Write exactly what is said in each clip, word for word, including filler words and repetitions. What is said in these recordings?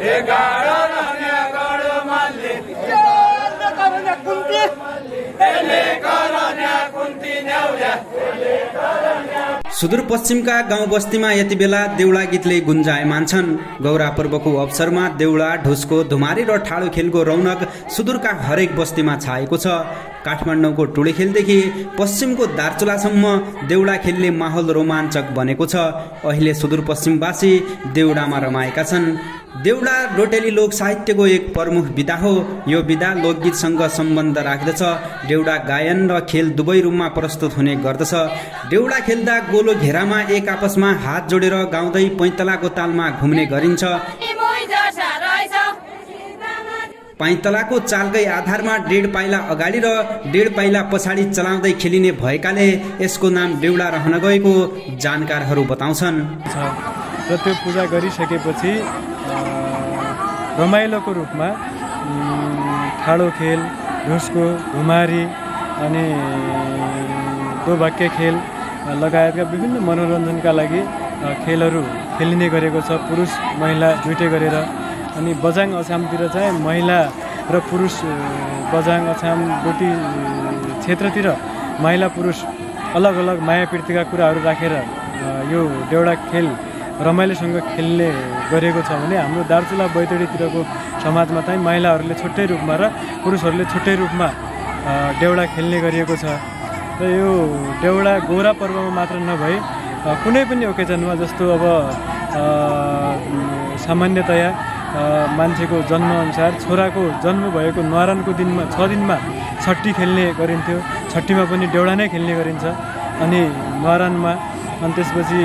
सुदूरपश्चिमका गाउँ बस्तीमा यति बेला देउडा गीतले गुन्जायमान छन्। गौरा पर्वको अवसरमा देउडा, ढुस्को, धुमारी र ठाडो खेलको रौनक सुदूरका हरेक बस्तीमा छाएको छ। काठमाडौँको टुँडेखेलदेखि पश्चिमको दार्चुलासम्म देउडा खेलले माहौल रोमाञ्चक बनेको छ। अहिले सुदूरपश्चिमवासी देउडामा रमाएका छन्। देउडा डोटेली लोक साहित्यको एक प्रमुख विधा हो। यो विधा लोकगीतसँग सम्बन्ध राख्दछ। देउडा गायन र खेल दुवै रूपमा प्रस्तुत हुने गर्दछ। देउडा खेल्दा गोलो घेरामा एक आपसमा हात जोडेर गाउँदै पैँतलाको तालमा घुम्ने गरिन्छ। पैँतलाको चालकै आधारमा डेढ पाइला अगाडि र डेढ पाइला पछाडि चलाउँदै खेलिने भएकाले यसको नाम देउडा रहन गएको जानकारहरू बताउँछन्। र त्यो पूजा गरिसकेपछि रमाइलोको रूपमा ठाडो खेल, ढुस्को, धुमारी अनि दोभाग्य खेल लगायतका विभिन्न मनोरञ्जनका लागि खेलहरू खेलिने गरेको छ, पुरुष महिला दुइटै गरेर। अनि बझाङ अछामतिर चाहिँ महिला र पुरुष, बझाङ अछाम डोटी क्षेत्रतिर महिला पुरुष अलग अलग माया प्रीतिका कुराहरू राखेर यो देउडा खेल रमाइलोसँग खेल्ने गरेको छ भने हाम्रो दार्चुला बैतडीतिरको समाजमा चाहिँ महिलाहरूले छुट्टै रूपमा र पुरुषहरूले छुट्टै रूपमा देउडा खेल्ने गरिएको छ। र यो देउडा गौरा पर्वमा मात्र नभई कुनै पनि ओकेजनमा, जस्तो अब सामान्यतया मान्छेको जन्मअनुसार छोराको जन्म भएको न्वारानको दिनमा छ दिनमा छट्टी खेल्ने गरिन्थ्यो। छट्टीमा पनि देउडा नै खेल्ने गरिन्छ। अनि न्वारानमा अनि त्यसपछि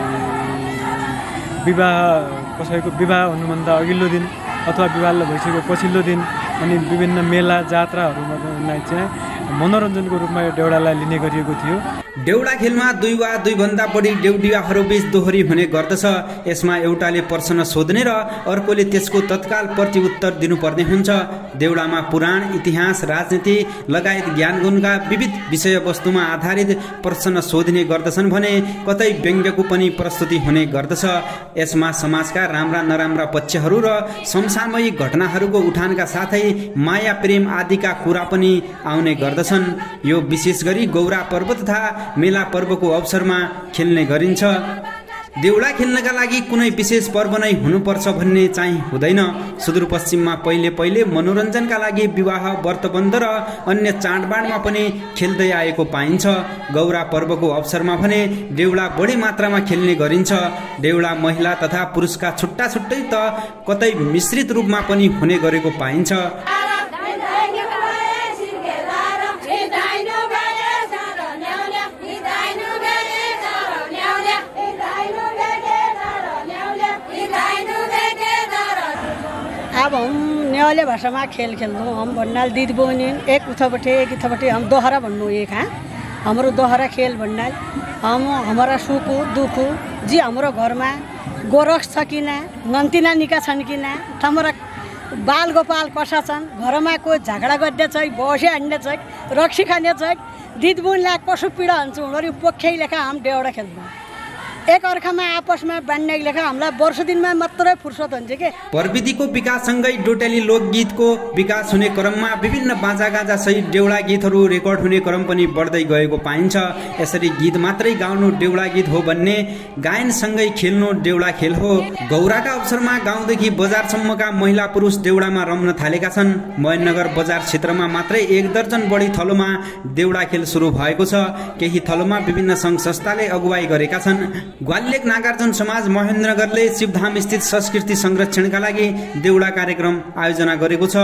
विवाह, कसैको विवाह हुनुभन्दा अघिल्लो दिन अथवा विवाह भइसकेको पछिल्लो दिन अनि विभिन्न मेला जात्राहरूमा चाहिँ मनोरञ्जनको रूपमा यो देउडालाई लिने गरिएको थियो। देउडा खेलमा दुई वा दुईभन्दा बढी देउडियाहरू बीच दोहोरी हुने गर्दछ। यसमा एउटाले प्रश्न सोध्ने र अर्कोले त्यसको तत्काल प्रत्युत्तर दिनुपर्ने हुन्छ। देउडामा पुराण, इतिहास, राजनीति लगायत ज्ञानगुणका विविध विषयवस्तुमा आधारित प्रश्न सोधिने गर्दछन् भने कतै व्यङ्ग्यको पनि प्रस्तुति हुने गर्दछ। यसमा समाजका राम्रा नराम्रा पक्षहरू र समसामयिक घटनाहरूको उठानका साथै माया प्रेम आदिका कुरा पनि आउने गर्दछन्। यो विशेष गरी गौरा पर्व तथा मेला पर्वको अवसरमा खेल्ने गरिन्छ। देउडा खेल्नका लागि कुनै विशेष पर्व नै हुनुपर्छ भन्ने चाहिँ हुँदैन। सुदूरपश्चिममा पहिले पहिले मनोरञ्जनका लागि विवाह, व्रतबन्ध र अन्य चाडबाडमा पनि खेल्दै आएको पाइन्छ। गौरा पर्वको अवसरमा भने देउडा बढी मात्रामा खेल्ने गरिन्छ। देउडा महिला तथा पुरुषका छुट्टा छुट्टै त कतै मिश्रित रूपमा पनि हुने गरेको पाइन्छ। अब हम नेवाली भाषामा खेल खेल्छौँ। हम भन्नाल दिदी बहिनी एक उथपट्टि एक इथपट्टि हम दोहरा भन्नु एक हाँ हाम्रो दोहरा खेल भन्नाल हम हमारा सुख दुख जी हाम्रो घरमा गोरख छ किन, नन्तिना निका छन् किन, हाम्रो बाल गोपाल कसा छन्, घरमा कोही झगडा गर्ने छ, बसे हान्ने छ, रक्सी खाने छ, दिदी बहिनीलाई कसो पीडा हुन्छ उनीहरू पोख्याइ लेखा हम देउडा खेल्छौँ। एक अर्कामा आपसमा बान्ने लेखा हामीलाई वर्ष दिनमा मात्रै फुर्सद हुन्छ के। प्रविधिको विकाससँगै डोटेली लोकगीतको विकास हुने क्रममा विभिन्न बाजागाजा सहित देउडा गीतहरू रेकर्ड हुने क्रम पनि बढ्दै गएको पाइन्छ। यसरी गीत मात्रै गाउनु देउडा गीत हो भन्ने, गायनसँगै खेल्नु देउडा खेल हो। गौराका अवसरमा गाउँदेखि बजारसम्मका महिला पुरुष देउडामा रम्न थालेका छन्। महेन्द्रनगर बजार क्षेत्रमा मात्रै एक दर्जन बढी थलोमा देउडा खेल सुरु भएको छ। केही थलोमा विभिन्न सङ्घ संस्थाले अगुवाई गरेका छन्। ग्वालियक नागार्जुन समाज महेन्द्रनगरले शिवधाम स्थित संस्कृति संरक्षणका लागि देउडा कार्यक्रम आयोजना गरेको छ।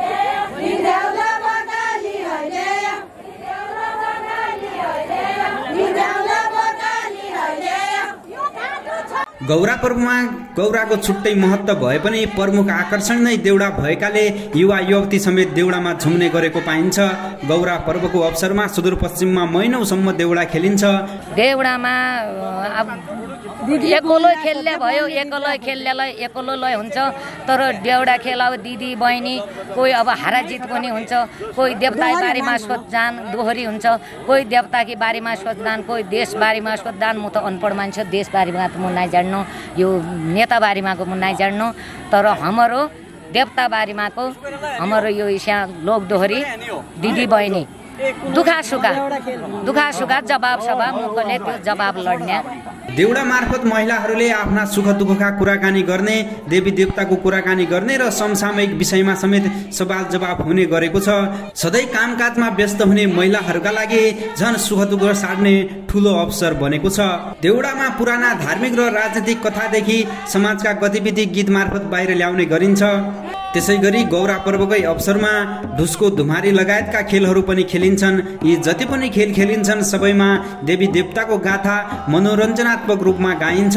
गौरा पर्वमा गौराको छुट्टै महत्त्व भए पनि प्रमुख आकर्षण नै देउडा भएकाले युवा युवती समेत देउडामा झुम्ने गरेको पाइन्छ। गौरा पर्वको अवसरमा सुदूरपश्चिममा महिनौसम्म देउडा खेलिन्छ। देउडामा अब एक्लो खेल्ने भयो एक्लो खेल्नेलाई एक्लोलाई हुन्छ तर देउडा खेल अब दिदी बहिनी कोही अब हाराजित पनि हुन्छ कोही देवता बारेमा सोध्छन् दोहोरी हुन्छ कोही देवता कि बारेमा सोध्छन् कोही देश बारेमा सोध्छन् म त अनपढ मान्छे देश बारेमा त म नाइ जान्नु यो नेता बारेमा को म नाइ जान्नु तर हाम्रो देवता बारेमा को हाम्रो यो इसा लोक दोहोरी दिदी बहिनी दुखा सुखा दुखा सुखा जवाब सवाब मुखले त्यो जवाब लड्ने देउडा मार्फत महिलाहरूले आफ्ना सुख दुःखका कुराकानी गर्ने देवी देवताको कुराकानी गर्ने र समसामयिक विषयमा समेत सवाल जवाब हुने गरेको छ। सधैँ कामकाजमा व्यस्त हुने महिलाहरूका लागि झन सुख दुःख सार्ने ठूलो अवसर बनेको छ। देउडामा पुराना धार्मिक र राजनीतिक कथादेखि समाजका गतिविधि गीत मार्फत बाहिर ल्याउने गरिन्छ। त्यसै गरी गौरा पर्वकै अवसरमा ढुस्को धुमारी लगायतका खेलहरू पनि खेलिन्छन्। यी जति पनि खेल खेलिन्छन् सबैमा देवी देवताको गाथा मनोरञ्जनात्मक रूपमा गाइन्छ।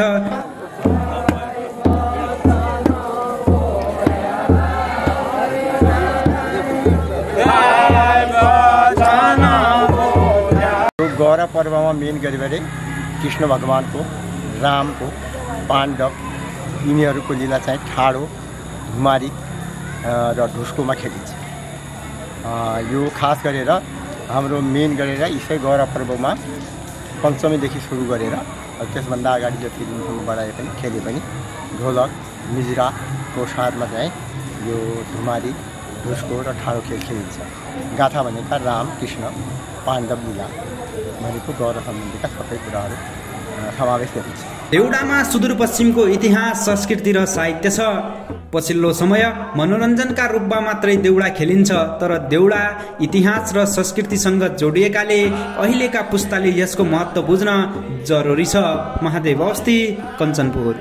गौरा पर्वमा मेन गरी कृष्ण भगवानको रामको पाण्डव यिनीहरूको लीला चाहिँ ठाडो धुमारी र ढुस्कोमा खेलिन्छ। यो खास गरेर हाम्रो मेन गरेर यसै गौरा पर्वमा पञ्चमीदेखि सुरु गरेर त्यसभन्दा अगाडि जति दिनसम्म बढाए पनि खेले पनि ढोलक मिजराको साथमा चाहिँ यो धुमारी ढुस्को र ठाडो खेल खेलिन्छ। गाथा भनेका राम कृष्ण पाण्डव लीला भनेको गौरा सम्बन्धीका सबै कुराहरू समावेश गरिन्छ। देउडामा सुदूरपश्चिमको इतिहास संस्कृति र साहित्य छ। पछिल्लो समय मनोरञ्जनका रूपमा मात्रै देउडा खेलिन्छ तर देउडा इतिहास र संस्कृतिसँग जोडिएकाले अहिलेका पुस्ताले यसको महत्त्व बुझ्न जरुरी छ। महादेव अवस्थी, कञ्चनपुर।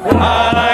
आ